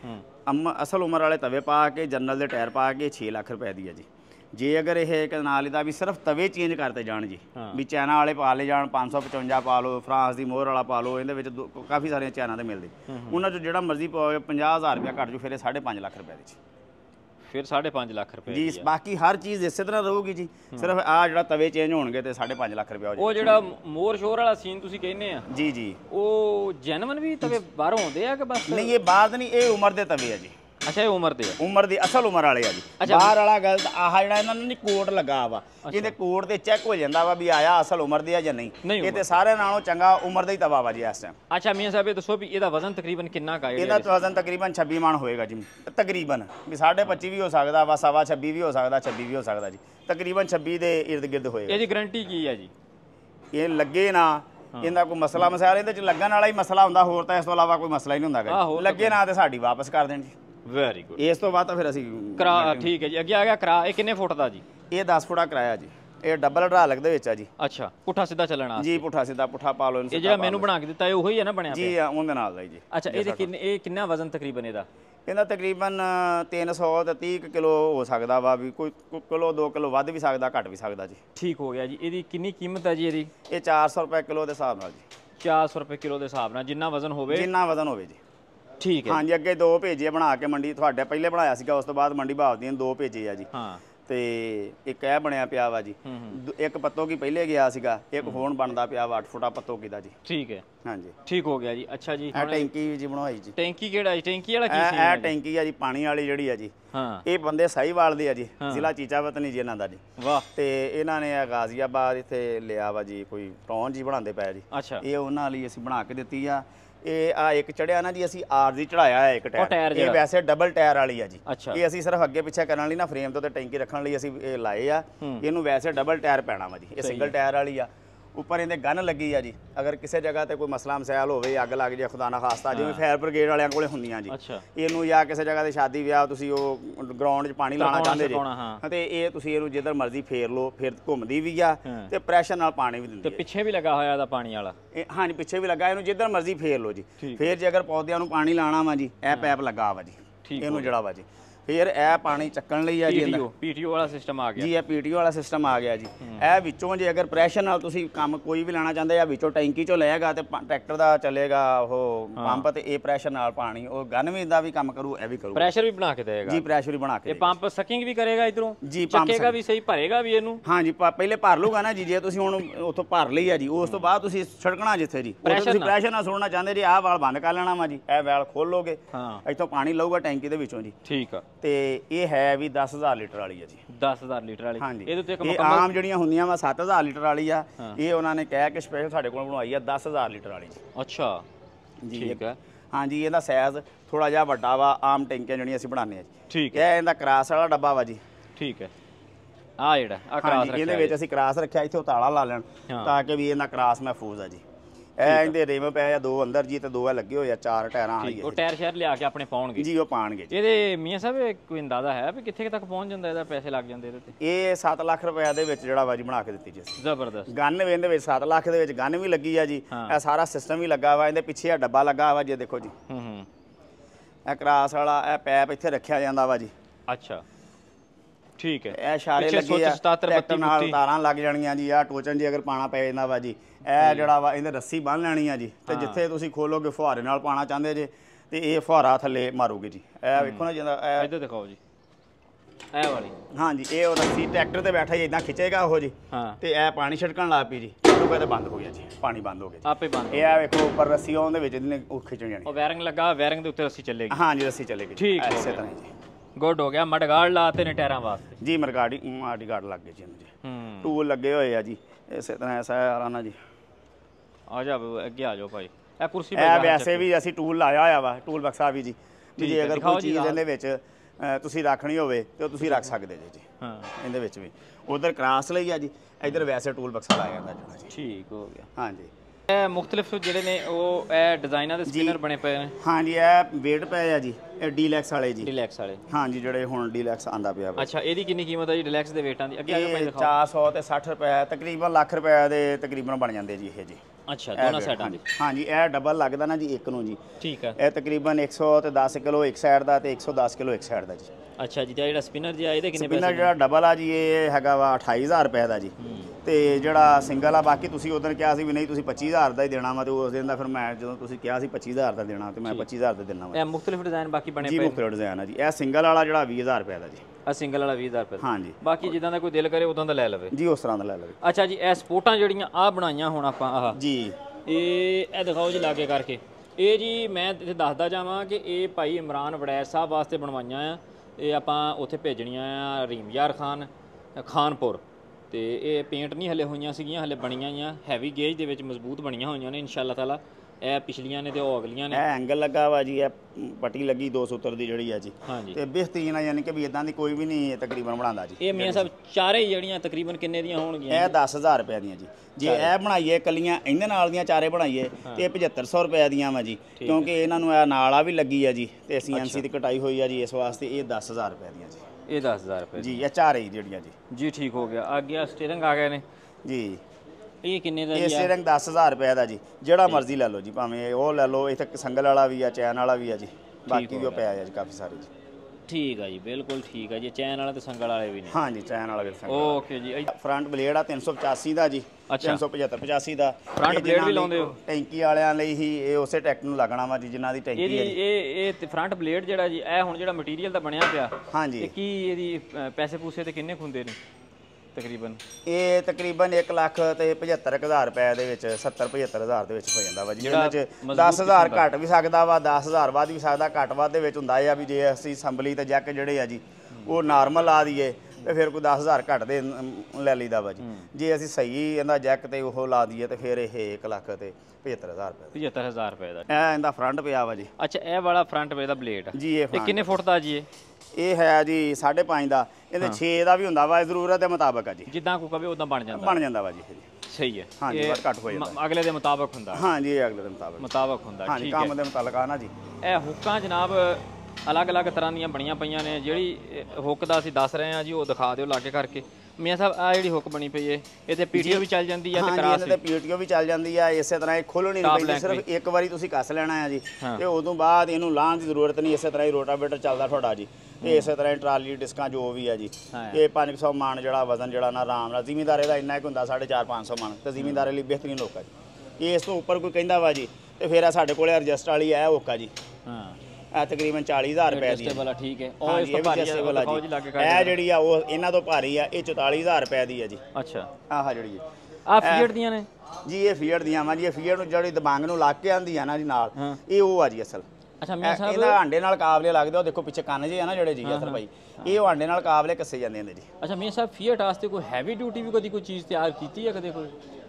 [SPEAKER 2] ਅਸਲ ਉਮਰ ਵਾਲੇ ਤਵੇ ਪਾ ਕੇ ਜਨਰਲ ਦੇ ਟਾਇਰ ਪਾ ਕੇ ਛੇ ਲੱਖ ਰੁਪਏ ਦੀ ਆ ਜੀ। ਜੇ ਅਗਰ ਇਹ ਨਾਲ ਇਹਦਾ ਵੀ ਸਿਰਫ ਤਵੇ ਚੇਂਜ ਕਰਤੇ ਜਾਣ ਜੀ, ਵੀ ਚਾਈਨਾ ਵਾਲੇ ਪਾ ਲਏ ਜਾਣ, ਪੰਜ ਸੌ ਪਚਵੰਜਾ ਪਾ ਲਓ, ਫਰਾਂਸ ਦੀ ਮੋਹਰ ਵਾਲਾ ਪਾ ਲਓ, ਇਹਦੇ ਵਿੱਚ ਕਾਫੀ ਸਾਰੀਆਂ ਚਾਈਨਾ ਦੇ ਮਿਲਦੇ, ਉਹਨਾਂ 'ਚੋਂ ਜਿਹੜਾ ਮਰਜ਼ੀ ਪਾਵੇ ਪੰਜਾਹ ਹਜ਼ਾਰ ਰੁਪਇਆ ਘੱਟ ਜੂ, ਫਿਰ ਇਹ ਸਾਢੇ ਪੰਜ ਲੱਖ ਰੁਪਏ ਦੇ 'ਚ
[SPEAKER 1] ਫਿਰ ਸਾਢੇ ਪੰਜ ਲੱਖ ਰੁਪਏ
[SPEAKER 2] ਜੀ। ਬਾਕੀ ਹਰ ਚੀਜ਼ ਇਸੇ ਤਰ੍ਹਾਂ ਰਹੂਗੀ ਜੀ, ਸਿਰਫ ਆਹ ਜਿਹੜਾ ਤਵੇ ਚੇਂਜ ਹੋਣਗੇ ਤੇ ਸਾਢੇ ਪੰਜ ਲੱਖ ਰੁਪਇਆ ਹੋ ਜਾਊਗਾ।
[SPEAKER 1] ਉਹ ਜਿਹੜਾ ਮੋਰ ਸ਼ੋਰ ਵਾਲਾ ਸੀਨ ਤੁਸੀਂ ਕਹਿੰਦੇ ਆ
[SPEAKER 2] ਜੀ ਜੀ,
[SPEAKER 1] ਉਹ ਜੈਨੂਇਨ ਵੀ ਤਵੇ ਬਾਹਰੋਂ ਆਉਂਦੇ ਆ ਕਿ ਬਸ?
[SPEAKER 2] ਨਹੀਂ, ਇਹ ਬਾਹਰ ਦੇ ਨਹੀਂ, ਇਹ ਉਮਰ ਦੇ ਤਵੇ ਆ ਜੀ।
[SPEAKER 1] ਅੱਛਾ ਇਹ ਉਮਰ ਦੇ ਆ? ਉਮਰ
[SPEAKER 2] ਦੀ ਅਸਲ ਉਮਰ ਵਾਲੇ ਆ ਜੀ। ਬਾਹਰ ਵਾਲਾ ਗਲਤ ਆਹ ਜਿਹੜਾ ਇਹਨਾਂ ਨੂੰ ਨਹੀਂ ਕੋਡ ਲੱਗਾ ਵਾ, ਇਹਦੇ ਕੋਡ ਤੇ ਚੈੱਕ ਹੋ ਜਾਂਦਾ ਵਾ ਵੀ ਆਇਆ ਅਸਲ ਉਮਰ ਦੇ ਆ ਜਾਂ ਨਹੀਂ। ਇਹ ਤੇ ਸਾਰਿਆਂ ਨਾਲੋਂ ਚੰਗਾ ਉਮਰ ਦਾ ਹੀ ਤਵਾ ਵਾ ਜੀ ਇਸ ਟਾਈਮ।
[SPEAKER 1] ਅੱਛਾ ਮੀਆਂ ਸਾਹਿਬ ਇਹ ਦੱਸੋ ਵੀ ਇਹਦਾ ਵਜ਼ਨ ਤਕਰੀਬਨ ਕਿੰਨਾ ਕਾ ਹੈ?
[SPEAKER 2] ਇਹਦਾ ਵਜ਼ਨ ਤਕਰੀਬਨ ਛੱਬੀ ਮਣ ਹੋਏਗਾ ਜੀ, ਤਕਰੀਬਨ ਵੀ ਸਾਢੇ ਪੱਚੀ ਵੀ ਹੋ ਸਕਦਾ ਵਾ, ਸਵਾ ਛੱਬੀ ਵੀ ਹੋ ਸਕਦਾ, ਛੱਬੀ ਵੀ ਹੋ ਸਕਦਾ ਜੀ, ਤਕਰੀਬਨ ਛੱਬੀ ਦੇ ਇਰਦ ਗਿਰਦ ਹੋਏਗਾ।
[SPEAKER 1] ਇਹਦੀ ਗਰੰਟੀ ਕੀ ਹੈ ਜੀ?
[SPEAKER 2] ਇਹ ਲੱਗੇ ਨਾ, ਇਹਦਾ ਕੋਈ ਮਸਲਾ ਮਸਾਲਾ ਇਹਦੇ 'ਚ ਲੱਗਣ ਵਾਲਾ ਹੀ ਮਸਲਾ ਹੁੰਦਾ, ਹੋਰ ਤਾਂ ਇਸ ਤੋਂ ਇਲਾਵਾ ਕੋਈ ਮਸਲਾ ਹੀ ਨਹੀਂ ਹੁੰਦਾ। ਲੱਗੇ ਨਾ ਤੇ ਸਾਡੀ ਵਾਪਸ ਕਰ ਦੇਣ ਜੀ।
[SPEAKER 1] Very good.
[SPEAKER 2] ਇਸ ਤੋਂ ਬਾਅਦ ਤਾਂ ਫਿਰ ਅਸੀਂ
[SPEAKER 1] ਕਰਾ ਠੀਕ ਹੈ ਜੀ। ਅੱਗੇ ਆ ਗਿਆ ਕਰਾ। ਇਹ ਕਿੰਨੇ ਫੁੱਟ ਦਾ ਜੀ?
[SPEAKER 2] ਇਹ ਦਸ ਫੁੱਟਾ ਕਿਰਾਇਆ ਜੀ। ਇਹ ਡਬਲ ਢਾਲਕ ਦੇ ਵਿੱਚ ਆ ਜੀ।
[SPEAKER 1] ਅੱਛਾ ਪੁੱਠਾ ਸਿੱਧਾ ਚੱਲਣਾ
[SPEAKER 2] ਜੀ? ਪੁੱਠਾ ਸਿੱਧਾ, ਪੁੱਠਾ ਪਾ ਲਓ।
[SPEAKER 1] ਇਹ ਜਿਹੜਾ ਮੈਨੂੰ ਬਣਾ ਕੇ ਦਿੱਤਾ ਇਹ ਉਹੀ ਹੈ ਨਾ ਬਣਿਆ
[SPEAKER 2] ਜੀ? ਉਹਦੇ ਨਾਲ ਦਾ ਜੀ।
[SPEAKER 1] ਅੱਛਾ ਇਹਦੇ ਕਿੰਨੇ, ਇਹ ਕਿੰਨਾ ਵਜ਼ਨ ਤਕਰੀਬਨ ਇਹਦਾ?
[SPEAKER 2] ਇਹਦਾ ਤਕਰੀਬਨ ਤਿੰਨ ਸੌ ਤੇ ਤੀਹ ਕਿਲੋ ਹੋ ਸਕਦਾ ਵਾ, ਵੀ ਕੋਈ ਕਿਲੋ ਦੋ ਕਿਲੋ ਵੱਧ ਵੀ ਸਕਦਾ, ਘੱਟ ਵੀ ਸਕਦਾ ਜੀ।
[SPEAKER 1] ਠੀਕ ਹੋ ਗਿਆ ਜੀ। ਇਹਦੀ ਕਿੰਨੀ ਕੀਮਤ ਹੈ ਜੀ ਇਹਦੀ?
[SPEAKER 2] ਇਹ ਚਾਰ ਸੌ ਰੁਪਏ ਕਿਲੋ ਦੇ ਹਿਸਾਬ ਨਾਲ ਜੀ।
[SPEAKER 1] ਚਾਰ ਸੌ ਰੁਪਏ ਕਿਲੋ ਦੇ ਹਿਸਾਬ ਨਾਲ ਜਿੰਨਾ ਵਜ਼ਨ ਹੋਵੇ? ਜਿੰਨਾ
[SPEAKER 2] ਵਜ਼ਨ ਹੋਵੇ ਜੀ।
[SPEAKER 1] ਠੀਕ ਹੈ।
[SPEAKER 2] ਹਾਂਜੀ ਅੱਗੇ ਦੋ ਭੇਜੇ ਬਣਾ ਕੇ ਮੰਡੀ, ਤੁਹਾਡੇ ਪਹਿਲੇ ਬਣਾਇਆ ਸੀਗਾ, ਉਸ ਤੋਂ ਬਾਅਦ ਮੰਡੀ ਭਾਵ ਦੀਆਂ ਦੋ ਭੇਜੇ ਆ ਜੀ। ਹਾਂ ਤੇ ਇੱਕ ਇਹ ਬਣਿਆ ਪਿਆ ਵਾ ਜੀ। ਇੱਕ ਪੱਤੋ ਕੀ ਪਹਿਲੇ ਗਿਆ ਸੀਗਾ, ਇੱਕ ਹੁਣ ਬਣਦਾ ਪਿਆ ਵਾ ਅੱਠ ਫੁੱਟਾ ਪੱਤੋ ਕੀ ਦਾ ਜੀ। ਠੀਕ ਹੈ। ਹਾਂਜੀ ਠੀਕ ਹੋ ਗਿਆ ਜੀ। ਅੱਛਾ ਜੀ ਇਹ ਟੈਂਕੀ ਜੀ ਬਣਵਾਈ ਜੀ। ਟੈਂਕੀ ਕਿਹੜਾ ਜੀ? ਟੈਂਕੀ ਵਾਲਾ ਕੀ ਸੀ? ਇਹ ਟੈਂਕੀ ਆ ਜੀ ਪਾਣੀ ਵਾਲੀ ਜਿਹੜੀ ਆ ਜੀ। ਹਾਂ ਇਹ ਬੰਦੇ ਸਾਹੀਵਾਲ ਦੇ ਆ ਜੀ, ਜ਼ਿਲ੍ਹਾ ਚੀਚਾਵਤਨੀ ਜੀ ਇਹਨਾਂ ਦਾ ਜੀ। ਵਾਹ। ਤੇ ਇਹਨਾਂ ਨੇ ਗਾਜ਼ੀਆਬਾਦ ਇੱਥੇ ਲਿਆ ਵਾ ਜੀ, ਕੋਈ ਟੌਨ ਜੀ ਬਣਾਉਂਦੇ ਪਏ ਜੀ। ਅੱਛਾ ਇਹ ਉਹਨਾਂ ਲਈ ਅਸੀਂ ਬਣਾ ਕੇ ਦਿੱਤੀ ਆ। ਇਹ ਆ ਇੱਕ ਚੜਿਆ ਨਾ ਜੀ, ਅਸੀਂ ਆਰਜ਼ੀ ਚੜਾਇਆ ਹੈ ਇੱਕ ਟਾਇਰ। ਇਹ ਵੈਸੇ ਡਬਲ ਟਾਇਰ ਵਾਲੀ ਆ ਜੀ। ਇਹ ਅਸੀਂ ਸਿਰਫ ਅੱਗੇ ਪਿੱਛੇ ਕਰਨ ਲਈ ਨਾ ਫਰੇਮ ਤੋਂ ਤੇ ਟੈਂਕੀ ਰੱਖਣ ਲਈ ਅਸੀਂ ਇਹ ਲਾਏ ਆ। ਇਹਨੂੰ ਵੈਸੇ ਡਬਲ ਟਾਇਰ ਪੈਣਾ ਵਾ ਜੀ। ਇਹ ਸਿੰਗਲ ਟਾਇਰ ਵਾਲੀ ਆ। ਉੱਪਰ ਇਹਦੇ ਗਨ ਲੱਗੀ ਆ ਜੀ। ਅਗਰ ਕਿਸੇ ਜਗ੍ਹਾ ਤੇ ਕੋਈ ਮਸਲਾ ਮਸਾਇਲ ਹੋਵੇ, ਅੱਗ ਲੱਗ ਜਾਏ ਖੁਦਾ ਨਾ ਖਾਸਤਾ, ਜਿਵੇਂ ਫਾਇਰ ਬ੍ਰਿਗੇਡ ਵਾਲਿਆਂ ਕੋਲੇ ਹੁੰਦੀਆਂ ਜੀ, ਇਹਨੂੰ ਜਾਂ ਕਿਸੇ ਜਗ੍ਹਾ ਤੇ ਸ਼ਾਦੀ ਵਿਆਹ ਤੁਸੀਂ ਉਹ ਗਰਾਊਂਡ 'ਚ ਪਾਣੀ ਲਾਉਣਾ ਚਾਹੁੰਦੇ ਜੀ, ਤੇ ਇਹ ਤੁਸੀਂ ਇਹਨੂੰ ਜਿੱਧਰ ਮਰਜ਼ੀ ਫੇਰ ਲਓ, ਫਿਰ ਘੁੰਮਦੀ ਵੀ ਆ ਤੇ ਪ੍ਰੈਸ਼ਰ ਨਾਲ ਪਾਣੀ ਵੀ ਦਿੰਦੀ। ਤੇ ਪਿੱਛੇ ਵੀ ਲੱਗਾ ਹੋਇਆ ਇਹਦਾ ਪਾਣੀ ਵਾਲਾ? ਹਾਂਜੀ ਪਿੱਛੇ ਵੀ ਲੱਗਾ, ਇਹਨੂੰ ਜਿੱਧਰ ਮਰਜ਼ੀ ਫੇਰ ਲਓ ਜੀ। ਫਿਰ ਜੇ ਅਗਰ ਪੌਦਿਆਂ ਨੂੰ ਪਾਣੀ ਲਾਉਣਾ ਵਾ ਜੀ, ਇਹ ਪੈਪ ਲੱਗਾ ਵਾ ਜੀ ਇਹਨੂੰ ਜਿਹੜਾ ਵਾ ਜੀ। ਫਿਰ ਇਹ ਪਾਣੀ ਚੱਕਣ ਲਈ ਆ ਜੀ ਪੀਟੀਓ ਵਾਲਾ ਸਿਸਟਮ ਆ ਗਿਆ ਜੀ। ਇਹ ਪੀਟੀਓ ਵਾਲਾ ਸਿਸਟਮ ਆ ਗਿਆ ਜੀ। ਇਹ ਵਿੱਚੋਂ ਜੇ ਅਗਰ ਪ੍ਰੈਸ਼ਰ ਨਾਲ ਤੁਸੀਂ ਕੰਮ ਕੋਈ ਵੀ ਲੈਣਾ ਚਾਹੁੰਦੇ ਆ, ਵਿੱਚੋਂ ਟੈਂਕੀ ਚੋਂ ਲਏਗਾ ਤੇ ਟਰੈਕਟਰ ਦਾ ਚੱਲੇਗਾ ਉਹ ਪੰਪ, ਤੇ ਇਹ ਪ੍ਰੈਸ਼ਰ ਨਾਲ ਪਾਣੀ ਉਹ ਗਨ ਵੀ ਦਾ ਵੀ ਕੰਮ ਕਰੂ, ਇਹ ਵੀ ਕਰੂ। ਪ੍ਰੈਸ਼ਰ ਵੀ ਬਣਾ ਕੇ ਦੇਗਾ ਜੀ? ਪ੍ਰੈਸ਼ਰ ਵੀ ਬਣਾ ਕੇ। ਇਹ ਪੰਪ ਸਕਿੰਗ ਵੀ ਕਰੇਗਾ ਇਧਰੋਂ ਜੀ? ਚੱਕੇਗਾ ਵੀ ਸਹੀ, ਭਰੇਗਾ ਵੀ ਇਹਨੂੰ? ਹਾਂਜੀ ਪਹਿਲੇ ਭਰ ਲੂਗਾ ਨਾ ਜੀ। ਜੇ ਤੁਸੀਂ ਹੁਣ ਉੱਥੋਂ ਭਰ ਲਈ ਆ ਜੀ, ਉਸ ਤੋਂ ਬਾਅਦ ਤੁਸੀਂ ਛੜਕਣਾ ਜਿੱਥੇ ਜੀ, ਤੁਸੀਂ ਪ੍ਰੈਸ਼ਰ ਨਾਲ ਸੁਣਨਾ ਚਾਹੁੰਦੇ ਜੀ, ਆਹ ਵਾਲ ਬੰਦ ਕਰ ਲੈਣਾ ਵਾ ਜੀ। ਇਹ ਵਾਲ ਖੋਲੋਗੇ, ਇੱਥੋਂ ਪਾਣੀ ਲਊਗਾ ਟੈਂਕੀ ਦੇ ਵਿੱਚੋਂ ਜੀ। ਠੀਕ ਆ। ਤੇ ਇਹ ਹੈ ਵੀ ਦਸ ਹਜ਼ਾਰ ਲੀਟਰ ਵਾਲੀ ਆ ਜੀ। ਦਸ ਹਜ਼ਾਰ ਲੀਟਰ ਵਾਲੀ? ਹਾਂਜੀ। ਇਹਦੇ ਉੱਤੇ ਇੱਕ ਆਮ ਜਿਹੜੀਆਂ ਹੁੰਦੀਆਂ ਵਾ ਸੱਤ ਹਜ਼ਾਰ ਲੀਟਰ ਵਾਲੀ ਆ, ਇਹ ਉਹਨਾਂ ਨੇ ਕਹਿ ਕੇ ਸਪੈਸ਼ਲ ਸਾਡੇ ਕੋਲ ਬਣਵਾਈ ਆ ਦਸ ਹਜ਼ਾਰ ਲੀਟਰ ਵਾਲੀ ਜੀ। ਅੱਛਾ ਜੀ। ਠੀਕ ਹੈ। ਹਾਂਜੀ ਇਹਦਾ ਸਾਈਜ਼ ਥੋੜਾ ਜਿਹਾ ਵੱਡਾ ਵਾ ਆਮ ਟੈਂਕੀਆਂ ਜਿਹੜੀਆਂ ਅਸੀਂ ਬਣਾਉਂਦੇ ਆ ਜੀ। ਠੀਕ ਹੈ। ਇਹ ਇਹਦਾ ਕਰਾਸ ਵਾਲਾ ਡੱਬਾ ਵਾ ਜੀ। ਠੀਕ ਹੈ। ਆ ਜਿਹੜਾ ਆ ਕਰਾਸ ਰੱਖਿਆ, ਇਹਦੇ ਵਿੱਚ ਅਸੀਂ ਕਰਾਸ ਰੱਖਿਆ, ਇੱਥੇ ਤਾਲਾ ਲਾ ਲੈਣ ਤਾਂ ਕਿ ਵੀ ਇਹਦਾ ਕਰਾਸ ਮਹਿਫੂਜ਼ ਆ ਜੀ। ਇਹ ਇਹਦੇ ਰਿਮ ਪਏ ਆ ਦੋ ਅੰਦਰ ਜੀ, ਤੇ ਦੋ ਆ ਲੱਗੇ ਹੋਏ ਆ ਚਾਰ ਟਾਇਰਾਂ ਵਾਲੀ। ਉਹ ਟਾਇਰ ਸ਼ੇਅਰ ਲਿਆ ਕੇ ਆਪਣੇ ਪਾਉਣਗੇ ਜੀ? ਉਹ ਪਾਣਗੇ। ਇਹਦੇ ਮੀਆਂ ਸਾਹਿਬ ਕੋਈ ਅੰਦਾਜ਼ਾ ਹੈ ਵੀ ਕਿੱਥੇ ਤੱਕ ਪਹੁੰਚ ਜਾਂਦਾ, ਇਹਦਾ ਪੈਸੇ ਲੱਗ ਜਾਂਦੇ ਇਹਦੇ ਤੇ? ਇਹ ਸੱਤ ਲੱਖ ਰੁਪਏ ਦੇ ਵਿੱਚ ਜਿਹੜਾ ਵਾ ਜੀ ਬਣਾ ਕੇ ਦਿੱਤੀ ਜੀ। ਜ਼ਬਰਦਸਤ। ਗਨ ਵੀ ਇਹਦੇ ਵਿੱਚ ਸੱਤ ਲੱਖ ਦੇ ਵਿੱਚ ਗਨ ਵੀ ਲੱਗੀ ਆ ਜੀ। ਇਹ ਸਾਰਾ ਸਿਸਟਮ ਵੀ ਲੱਗਾ ਵਾ, ਇਹਦੇ ਪਿੱਛੇ ਆ ਡੱਬਾ ਲੱਗਾ ਵਾ ਜੀ, ਦੇਖੋ ਜੀ। ਹੂੰ ਹੂੰ। ਇਹ ਕਰਾਸ ਵਾਲਾ ਇਹ ਪੈਪ ਇੱਥੇ ਰੱਖਿਆ ਜਾਂਦਾ ਵਾ ਜੀ। ਅੱਛਾ ਠੀਕ ਹੈ। ਇਹ ਇਸ਼ਾਰੇ ਲੱਗੇ ਆ, ਟਰੈਕਟਰ ਨਾਲ ਤਾਰਾਂ ਲੱਗ ਜਾਣੀਆਂ ਜੀ। ਆ ਟੋਚਨ ਜੀ ਅਗਰ ਪਾਣਾ ਪੈ ਜਾਂਦਾ ਵਾ ਜੀ, ਇਹ ਜਿਹੜਾ ਵਾ ਇਹਦੇ ਰੱਸੀ ਬੰਨ ਲੈਣੀ ਆ ਜੀ, ਤੇ ਜਿੱਥੇ ਤੁਸੀਂ ਖੋਲੋਗੇ ਫੁਹਾਰੇ ਨਾਲ ਪਾਣਾ ਚਾਹੁੰਦੇ ਜੇ, ਤੇ ਇਹ ਫੁਹਾਰਾ ਥੱਲੇ ਮਾਰੋਗੇ ਜੀ। ਇਹ ਵੇਖੋ ਨਾ ਜਿੰਦਾ ਇੱਧਰ ਦਿਖਾਓ ਜੀ।
[SPEAKER 1] ਇਹ ਵਾਲੀ
[SPEAKER 2] ਹਾਂਜੀ ਇਹ ਉਹ ਰੱਸੀ ਟਰੈਕਟਰ ਤੇ ਬੈਠਾ ਜੀ ਇਦਾਂ ਖਿੱਚੇਗਾ ਉਹ ਜੀ
[SPEAKER 1] ਹਾਂ
[SPEAKER 2] ਤੇ ਇਹ ਪਾਣੀ ਛਿੜਕਣ ਲੱਗ ਪਈ ਜੀ ਉਹ ਤੇ ਬੰਦ ਹੋ ਗਿਆ ਜੀ ਪਾਣੀ ਬੰਦ ਹੋ ਗਿਆ
[SPEAKER 1] ਆਪੇ ਬੰਦ
[SPEAKER 2] ਇਹ ਆ ਵੇਖੋ ਉੱਪਰ ਰੱਸੀ ਉਹਦੇ ਵਿੱਚ ਇਹਨੇ ਉਹ ਖਿੱਚਣ ਜਾਣੀ
[SPEAKER 1] ਉਹ ਵਾਇਰਿੰਗ ਲੱਗਾ ਵਾਇਰਿੰਗ ਦੇ ਉੱਤੇ ਰੱਸੀ ਚੱਲੇਗੀ
[SPEAKER 2] ਹਾਂਜੀ ਰੱਸੀ ਚੱਲੇਗੀ
[SPEAKER 1] ਠੀਕ
[SPEAKER 2] ਇਸੇ ਤਰ੍ਹਾਂ ਜੀ
[SPEAKER 1] ਗੁੱਡ ਹੋ ਗਿਆ ਮਡਗਾਰਡ ਲਾਤੇ ਨੇ ਟਾਇਰਾਂ ਵਾਸਤੇ
[SPEAKER 2] ਜੀ ਮਰਗਾੜੀ ਮਾਡੀ ਗਾਰਡ ਲੱਗ ਗਏ ਜੀ ਇਹਨੂੰ ਜੀ
[SPEAKER 1] ਹੂੰ
[SPEAKER 2] ਟੂਲ ਲੱਗੇ ਹੋਏ ਆ ਜੀ ਇਸੇ ਤਰ੍ਹਾਂ ਐਸਾ ਆ ਨਾ ਜੀ
[SPEAKER 1] ਆ ਜਾ ਅੱਗੇ ਆ ਜਾਓ ਭਾਈ ਇਹ ਕੁਰਸੀ
[SPEAKER 2] ਇਹ ਵੈਸੇ ਵੀ ਅਸੀਂ ਟੂਲ ਲਾਇਆ ਹੋਇਆ ਵਾ ਟੂਲ ਬਕਸਾ ਵੀ ਜੀ ਵੀ ਜੇ ਅਗਰ ਕੋਈ ਚੀਜ਼ ਇਹਦੇ ਵਿੱਚ ਤੁਸੀਂ ਰੱਖਣੀ ਹੋਵੇ ਤੇ ਉਹ ਤੁਸੀਂ ਰੱਖ ਸਕਦੇ ਜੀ ਜੀ
[SPEAKER 1] ਹਾਂ
[SPEAKER 2] ਇਹਦੇ ਵਿੱਚ ਵੀ ਉਧਰ ਕ੍ਰਾਸ ਲਈ ਆ ਜੀ ਇੱਧਰ ਵੈਸੇ ਟੂਲ ਬਕਸਾ ਲਾਇਆ ਜਾਂਦਾ ਜਿਹੜਾ ਜੀ
[SPEAKER 1] ਠੀਕ ਹੋ ਗਿਆ
[SPEAKER 2] ਹਾਂਜੀ
[SPEAKER 1] ਇਹ ਮੁxtਲਿਫ ਜਿਹੜੇ ਨੇ ਉਹ ਇਹ ਡਿਜ਼ਾਈਨਾਂ ਦੇ ਸਪਿਨਰ ਬਣੇ ਪਏ ਨੇ
[SPEAKER 2] ਹਾਂਜੀ ਇਹ ਵੇਟ ਪਏ ਆ ਜੀ ਇਹ ਡੀਲੈਕਸ ਵਾਲੇ ਜੀ
[SPEAKER 1] ਡੀਲੈਕਸ ਵਾਲੇ
[SPEAKER 2] ਹਾਂਜੀ ਜਿਹੜੇ ਹੁਣ ਡੀਲੈਕਸ ਆਂਦਾ ਪਿਆ ਵਾ
[SPEAKER 1] ਅੱਛਾ ਇਹਦੀ ਕਿੰਨੀ ਕੀਮਤ ਹੈ ਜੀ ਡੀਲੈਕਸ ਦੇ ਵੇਟਾਂ ਦੀ ਅੱਗੇ ਆ ਜਾਓ ਭਾਈ ਦਿਖਾਓ
[SPEAKER 2] ਚਾਰ ਸੌ ਤੇ ਸੱਠ ਰੁਪਏ ਤਕਰੀਬਨ ਲੱਖ ਰੁਪਏ ਦੇ ਤਕਰੀਬਨ ਬਣ ਜਾਂਦੇ ਜੀ ਇਹ ਜੀ
[SPEAKER 1] ਅੱਛਾ ਦੋਨਾਂ ਸਾਈਡਾਂ ਦੀ
[SPEAKER 2] ਹਾਂਜੀ ਇਹ ਡਬਲ ਲੱਗਦਾ ਨਾ ਜੀ ਇੱਕ ਨੂੰ ਜੀ
[SPEAKER 1] ਠੀਕ ਹੈ
[SPEAKER 2] ਇਹ ਤਕਰੀਬਨ ਇੱਕ ਸੌ ਤੇ ਦਸ ਕਿਲੋ ਇੱਕ ਸਾਈਡ ਦਾ ਤੇ ਇੱਕ ਸੌ ਦਸ ਕਿਲੋ ਇੱਕ ਸਾਈਡ ਦਾ ਜੀ
[SPEAKER 1] ਅੱਛਾ ਜੀ ਤੇ ਜਿਹੜਾ ਸਪਿਨਰ ਜੀ ਆ ਇਹਦੇ ਕਿੰਨੇ ਪੈਸੇ
[SPEAKER 2] ਸਪਿਨਰ ਜਿਹੜਾ ਡਬਲ ਆ ਜੀ ਇਹ ਹੈਗਾ ਵਾ ਅਠਾਈ ਹਜ਼ਾਰ ਰੁਪਏ ਦਾ ਜੀ ਤੇ ਜਿਹੜਾ ਸਿੰਗਲ ਆ ਬਾਕੀ ਤੁਸੀਂ ਉਦੋਂ ਕਿਹਾ ਸੀ ਵੀ ਨਹੀਂ ਤੁਸੀਂ ਪੱਚੀ ਹਜ਼ਾਰ ਦਾ ਹੀ ਦੇਣਾ ਵਾ ਤੇ ਉਸ ਦਿਨ ਦਾ ਫਿਰ ਮੈਂ ਜਦੋਂ ਤੁਸੀਂ ਕਿਹਾ ਸੀ ਪੱਚੀ ਹਜ਼ਾਰ ਦਾ ਦੇਣਾ ਤੇ ਮੈਂ ਪੱਚੀ ਹਜ਼ਾਰ ਦਾ ਦੇਣਾ ਵਾ
[SPEAKER 1] ਇਹ ਮੁxtਲਿਫ ਡਿਜ਼ਾਈਨ ਬਾਕੀ ਬਣੇ
[SPEAKER 2] ਜੀ ਮੁਖਤਲਿਫ ਡਿਜ਼ਾਈਨ ਆ ਜੀ ਇਹ ਸਿੰਗਲ ਵਾਲਾ ਜਿਹੜਾ ਵੀਹ ਹਜ਼ਾਰ ਰੁਪਏ ਦਾ ਜੀ
[SPEAKER 1] ਆ ਸਿੰਗਲ ਵਾਲਾ ਵੀਹ ਹਜ਼ਾਰ ਰੁਪਏ
[SPEAKER 2] ਹਾਂਜੀ
[SPEAKER 1] ਬਾਕੀ ਜਿੱਦਾਂ ਦਾ ਕੋਈ ਦਿਲ ਕਰੇ ਉਦੋਂ ਦਾ ਲੈ ਲਵੇ
[SPEAKER 2] ਜੀ ਉਸ ਤਰ੍ਹਾਂ ਦਾ ਲੈ ਲਵੇ
[SPEAKER 1] ਅੱਛਾ ਜੀ ਇਹ ਸਪੋਰਟਾਂ ਜਿਹੜੀਆਂ ਆ ਬਣਾਈਆਂ ਹੁਣ ਆਪਾਂ ਆਹ
[SPEAKER 2] ਜੀ
[SPEAKER 1] ਇਹ ਇਹ ਦਿਖਾਓ ਜੀ ਲਾਗੇ ਕਰਕੇ ਇਹ ਜੀ ਮੈਂ ਇੱਥੇ ਦੱਸਦਾ ਜਾਵਾਂ ਕਿ ਇਹ ਭਾਈ ਇਮਰਾਨ ਵੜੈਚ ਸਾਹਿਬ ਵਾਸਤੇ ਬਣਵਾਈਆਂ ਆ ਇਹ ਆਪਾਂ ਉੱਥੇ ਭੇਜਣੀਆਂ ਆ ਰੀਮ ਯਾਰ ਖਾਨ ਖਾਨਪੁਰ ਤੇ ਇਹ ਪੇਂਟ ਨਹੀਂ ਹਲੇ ਹੋਈਆਂ ਸੀਗੀਆਂ ਹਲੇ ਬਣੀਆਂ ਆ ਹੈਵੀ ਗੇਜ ਦੇ ਵਿੱਚ ਮਜ਼ਬੂਤ ਬਣੀਆਂ ਹੋਈਆਂ ਨੇ ਇਨਸ਼ਾਅੱਲਾ ਤਾਲਾ ਇਹ ਪਿਛਲੀਆਂ ਨੇ ਤੇ ਉਹ ਅਗਲੀਆਂ ਨੇ
[SPEAKER 2] ਇਹ ਐਂਗਲ ਲੱਗਾ ਵਾ ਜੀ ਇਹ ਪੱਟੀ ਲੱਗੀ ਦੋ ਸੌ ਸੱਤਰ ਦੀ ਜਿਹੜੀ ਆ ਜੀ
[SPEAKER 1] ਹਾਂਜੀ
[SPEAKER 2] ਤੇ ਬਿਹਤਰੀਨ ਆ ਯਾਨੀ ਕਿ ਵੀ ਇਦਾਂ ਦੀ ਕੋਈ ਵੀ ਨਹੀਂ ਤਕਰੀਬਨ ਬਣਾਉਂਦਾ ਜੀ
[SPEAKER 1] ਇਹ ਮੀਆਂ ਸਾਹਿਬ ਚਾਰੇ ਜਿਹੜੀਆਂ ਤਕਰੀਬਨ ਕਿੰਨੇ ਦੀਆਂ ਹੋਣਗੀਆਂ
[SPEAKER 2] ਇਹ ਦਸ ਹਜ਼ਾਰ ਰੁਪਏ ਦੀਆਂ ਜੀ ਜੇ ਇਹ ਬਣਾਈਏ ਕੱਲੀਆਂ ਇਹਦੇ ਨਾਲ ਦੀਆਂ ਚਾਰੇ ਬਣਾਈਏ ਤੇ ਇਹ ਪਝੱਤਰ ਸੌ ਰੁਪਏ ਦੀਆਂ ਵਾ ਜੀ ਕਿਉਂਕਿ ਇਹਨਾਂ ਨੂੰ ਇਹ ਨਾਲ ਆ ਵੀ ਲੱਗੀ ਆ ਜੀ ਤੇ ਸੀਐਨਸੀ ਦੀ ਕਟਾਈ ਹੋਈ ਆ ਜੀ ਇਸ ਵਾਸਤੇ ਇਹ ਦਸ ਹਜ਼ਾਰ ਰੁਪਏ ਦੀਆਂ ਜੀ
[SPEAKER 1] ਇਹ ਦਸ ਹਜ਼ਾਰ ਰੁਪਏ
[SPEAKER 2] ਜੀ ਇਹ ਚਾਰੇ ਜਿਹੜੀਆਂ ਜੀ
[SPEAKER 1] ਜੀ ਠੀਕ ਹੋ ਗਿਆ ਅੱਗੇ ਆ ਸਟੀਅਰਿੰਗ ਆ ਗਏ ਨੇ
[SPEAKER 2] ਜੀ
[SPEAKER 1] ਇਹ ਕਿੰਨੇ ਦਾ
[SPEAKER 2] ਇਹ
[SPEAKER 1] ਜੀ
[SPEAKER 2] ਸਟੀਅਰਿੰਗ ਦਸ ਹਜ਼ਾਰ ਰੁਪਏ ਦਾ ਜੀ ਜਿਹੜਾ ਮਰਜ਼ੀ ਲੈ ਲਓ ਜੀ ਭਾਵੇਂ ਉਹ ਲੈ ਲਓ ਇੱਥੇ ਸੰਗਲ ਵਾਲਾ ਵੀ ਆ ਚੈਨ ਵਾਲਾ ਵੀ ਆ ਜੀ ਬਾਕੀ ਵੀ ਉਹ ਪਿਆ ਆ ਜੀ ਕਾਫੀ ਸਾਰੇ ਜੀ
[SPEAKER 1] ਠੀਕ ਆ ਜੀ ਬਿਲਕੁਲ ਠੀਕ ਆ ਜੀ ਚੈਨ ਵਾਲਾ ਤੇ ਸੰਗਲ ਵਾਲੇ ਵੀ ਨੇ
[SPEAKER 2] ਹਾਂਜੀ ਚੈਨ ਵਾਲਾ ਵੀ ਸੰਗਲ
[SPEAKER 1] ਓਕੇ ਜੀ
[SPEAKER 2] ਫਰੰਟ ਬਲੇਡ ਆ ਤਿੰਨ ਸੌ ਪਚਾਸੀ ਦਾ ਜੀ ਤਿੰਨ ਸੌ ਪਝੱਤਰ ਪਚਾਸੀ ਦਾ
[SPEAKER 1] ਫਰੰਟ ਬਲੇਡ ਵੀ ਲਾਉਂਦੇ ਹੋ
[SPEAKER 2] ਟੈਂਕੀ ਵਾਲਿਆਂ ਲਈ ਹੀ ਇਹ ਉਸੇ ਟਰੈਕਟਰ ਨੂੰ ਲੱਗਣਾ ਵਾ ਜੀ ਜਿਨ੍ਹਾਂ ਦੀ ਟੈਂਕੀ
[SPEAKER 1] ਇਹਦੀ ਇਹ ਇਹ ਫਰੰਟ ਬਲੇਡ ਜਿਹੜਾ ਜੀ ਇਹ ਹੁਣ ਜਿਹੜਾ ਮਟੀਰੀਅਲ ਦਾ ਬਣਿਆ ਪਿਆ
[SPEAKER 2] ਹਾਂਜੀ
[SPEAKER 1] ਇਹ ਕੀ ਇਹਦੀ ਪੈਸੇ ਪੂਸੇ ਤੇ ਕਿੰਨੇ ਹੁੰਦੇ ਨੇ ਤਕਰੀਬਨ
[SPEAKER 2] ਇਹ ਤਕਰੀਬਨ ਇੱਕ ਲੱਖ ਤੇ ਪਝੱਤਰ ਹਜ਼ਾਰ ਰੁਪਏ ਦੇ ਵਿੱਚ ਸੱਤਰ ਪਝੱਤਰ ਹਜ਼ਾਰ ਦੇ ਵਿੱਚ ਹੋ ਜਾਂਦਾ ਵਾ ਜੀ ਇਹਦੇ ਵਿੱਚ ਦਸ ਹਜ਼ਾਰ ਘੱਟ ਵੀ ਸਕਦਾ ਵਾ ਦਸ ਹਜ਼ਾਰ ਵੱਧ ਵੀ ਸਕਦਾ ਘੱਟ ਵੱਧ ਦੇ ਵਿੱਚ ਹੁੰਦਾ ਆ ਵੀ ਜੇ ਅਸੀਂ ਸੰਭਲੀ ਤੇ ਜੈਕ ਜਿਹੜੇ ਆ ਜੀ ਉਹ ਨਾਰਮਲ ਲਾ ਦਈਏ ਤੇ ਫਿਰ ਕੋਈ ਦਸ ਹਜ਼ਾਰ ਘੱਟ ਦੇ ਲੈ ਲਈਦਾ ਵਾ ਜੀ ਜੇ ਅਸੀਂ ਸਹੀ ਇਹਦਾ ਜੈਕ ਤੇ ਉਹ ਲਾ ਦਈਏ ਤੇ ਫਿਰ ਇਹ ਇੱਕ ਲੱਖ ਤੇ ਪਝੱਤਰ ਹਜ਼ਾਰ ਰੁਪਏ
[SPEAKER 1] ਪਝੱਤਰ ਹਜ਼ਾਰ ਰੁਪਏ ਦਾ
[SPEAKER 2] ਇਹ ਇਹਦਾ ਫਰੰਟ ਪਿਆ ਵਾ ਜੀ
[SPEAKER 1] ਅੱਛਾ ਇਹ ਵਾਲਾ ਫਰੰਟ ਪੇ ਦਾ ਬਲੇਡ
[SPEAKER 2] ਜੀ ਇਹ
[SPEAKER 1] ਇਹ ਕਿੰਨੇ ਫੁੱਟ ਦਾ ਜੀ ਇਹ
[SPEAKER 2] ਇਹ ਹੈ ਜੀ ਸਾਢੇ ਪੰਜ ਦਾ ਇਹਦੇ ਛੇ ਦਾ ਵੀ ਹੁੰਦਾ ਵਾ ਜ਼ਰੂਰਤ ਦੇ ਮੁਤਾਬਕ ਆ ਜੀ
[SPEAKER 1] ਜਿੱਦਾਂ ਕੋ ਕਵੇ ਉਦਾਂ ਬਣ ਜਾਂਦਾ
[SPEAKER 2] ਬਣ ਜਾਂਦਾ ਵਾ ਜੀ
[SPEAKER 1] ਸਹੀ ਹੈ
[SPEAKER 2] ਹਾਂਜੀ ਵੱਧ ਘੱਟ ਹੋ ਜਾਂਦਾ
[SPEAKER 1] ਅਗਲੇ ਦੇ ਮੁਤਾਬਕ ਹੁੰਦਾ
[SPEAKER 2] ਹਾਂਜੀ ਅਗਲੇ ਦੇ ਮੁਤਾਬਕ
[SPEAKER 1] ਮੁਤਾਬਕ ਹੁੰਦਾ
[SPEAKER 2] ਹਾਂਜੀ ਕੰਮ ਦੇ ਮੁਤਾਬਕ ਆ ਨਾ ਜੀ
[SPEAKER 1] ਇਹ ਹੁੱਕਾਂ ਜਨਾਬ ਅਲੱਗ-ਅਲੱਗ ਤਰ੍ਹਾਂ ਦੀਆਂ ਬਣੀਆਂ ਪਈਆਂ ਨੇ ਜਿਹੜੀ ਹੁੱਕ ਦਾ ਅਸੀਂ ਦੱਸ ਰਹੇ ਹਾਂ ਜੀ ਉਹ ਦਿਖਾ ਦਿਓ ਲਾਗੇ ਕਰਕੇ ਮੀਆਂ ਸਾਹਿਬ ਆ ਜਿਹੜੀ ਹੁੱਕ ਬਣੀ ਪਈ ਏ ਇਹ ਤੇ ਪੀਟੀਓ ਵੀ ਚੱਲ ਜਾਂਦੀ ਆ ਤੇ ਕਰਾਸ
[SPEAKER 2] ਤੇ ਪੀਟੀਓ ਵੀ ਚੱਲ ਜਾਂਦੀ ਆ ਇਸੇ ਤਰ੍ਹਾਂ ਇਹ ਖੋਲਣੀ ਨਹੀਂ ਪੈਂਦੀ ਸਿਰਫ ਇੱਕ ਵਾਰੀ ਤੁਸੀਂ ਕੱਸ ਲੈਣਾ ਆ ਜੀ ਤੇ ਉਦੋਂ ਬਾਅਦ ਇਹਨੂੰ ਲਾਹਣ ਦੀ ਜ਼ਰੂਰਤ ਨਹੀਂ ਇਸੇ ਤਰ੍ਹਾਂ ਹੀ ਰੋਟਾਵੇਟਰ ਚੱਲਦਾ ਤੁਹਾਡਾ ਜੀ ਤੇ ਇਸੇ ਤਰ੍ਹਾਂ ਟਰਾਲੀ ਡਿਸਕਾਂ ਜੋ ਵੀ ਆ ਜੀ ਇਹ ਪੰਜ ਸੌ ਮਣ ਜਿਹੜਾ ਵਜ਼ਨ ਜਿਹੜਾ ਨਾ ਆਰਾਮ ਨਾਲ ਜ਼ਿਮੀਂਦਾਰੇ ਦਾ ਇੰਨਾ ਕੁ ਹੁੰਦਾ ਸਾਢੇ ਚਾਰ ਪੰਜ ਸੌ ਮਣ ਤੇ ਜ਼ਿਮੀਂਦਾਰੇ ਲਈ ਬਿਹਤਰੀਨ ਹੁੱਕ ਆ ਜੀ ਇਸ ਤੋਂ ਉੱਪਰ ਕੋਈ ਕਹਿੰਦਾ ਵਾ ਜੀ ਤੇ ਫਿਰ ਆ ਸਾਡੇ ਕੋਲੇ ਰਜਿਸਟ ਵਾਲੀ ਇਹ ਹੁੱਕ ਆ ਜੀ ਹਾਂ ਇਹ ਤਕਰੀਬਨ ਚਾਲੀ ਹਜ਼ਾਰ ਰੁਪਏ ਦੀ
[SPEAKER 1] ਹੈ ਠੀਕ ਹੈ ਉਹ ਇਸ ਤੋਂ ਭਾਰੀ ਆ
[SPEAKER 2] ਇਹ ਜਿਹੜੀ ਆ ਉਹ ਇਹਨਾਂ ਤੋਂ ਭਾਰੀ ਆ ਇਹ ਚੁਤਾਲੀ ਹਜ਼ਾਰ ਰੁਪਏ ਦੀ ਆ ਜੀ
[SPEAKER 1] ਅੱਛਾ
[SPEAKER 2] ਆਹ ਜਿਹੜੀ
[SPEAKER 1] ਆ ਫੀਅਟ ਦੀਆਂ ਨੇ
[SPEAKER 2] ਜੀ ਇਹ ਫੀਅਟ ਦੀਆਂ ਵਾ ਜੀ ਇਹ ਫੀਅਟ ਨੂੰ ਜਿਹੜੀ ਦਬਾਂਗ ਨੂੰ ਲਾ ਕੇ ਆਂਦੀ ਆ ਨਾ ਜੀ ਨਾਲ ਇਹ ਉਹ ਆ ਜੀ ਅਸਲ
[SPEAKER 1] ਅੱਛਾ ਮੀਆਂ ਸਾਹਿਬ
[SPEAKER 2] ਇਹਦਾ ਆਂਡੇ ਨਾਲ ਕਾਬਲੇ ਲੱਗਦੇ ਉਹ ਦੇਖੋ ਪਿੱਛੇ ਕੰਨ ਜੇ ਆ ਨਾ ਜਿਹੜੇ ਜੀ ਅਸਲ ਭਾਈ ਇਹ ਉਹ ਆਂਡੇ ਨਾਲ ਕਾਬਲੇ ਕੱਸੇ ਜਾਂਦੇ ਹੁੰਦੇ ਜੀ
[SPEAKER 1] ਅੱਛਾ ਮੀਆਂ ਸਾਹਿਬ ਫੀਅਟ ਵਾਸਤੇ ਕੋਈ ਹੈਵੀ ਡਿਊਟੀ ਵੀ ਕਦੀ ਕੋਈ ਚੀਜ਼ ਤਿਆਰ ਕੀਤੀ ਹੈ ਕਦੇ ਕੋਈ